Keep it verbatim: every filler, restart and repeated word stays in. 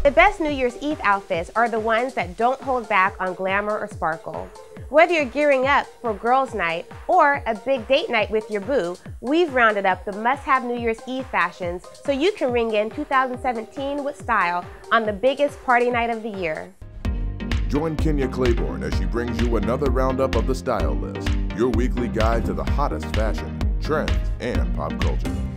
The best New Year's Eve outfits are the ones that don't hold back on glamour or sparkle. Whether you're gearing up for girls' night or a big date night with your boo, we've rounded up the must-have New Year's Eve fashions so you can ring in two thousand seventeen with style on the biggest party night of the year. Join Kenya Claiborne as she brings you another roundup of the Style List, your weekly guide to the hottest fashion, trends, and pop culture.